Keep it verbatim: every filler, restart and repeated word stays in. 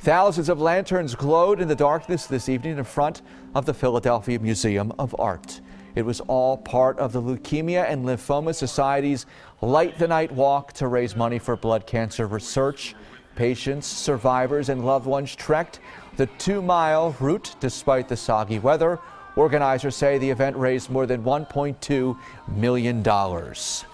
Thousands of lanterns glowed in the darkness this evening in front of the Philadelphia Museum of Art. It was all part of the Leukemia and Lymphoma Society's Light the Night Walk to raise money for blood cancer research. Patients, survivors, and loved ones trekked the two-mile route despite the soggy weather. Organizers say the event raised more than one point two million dollars.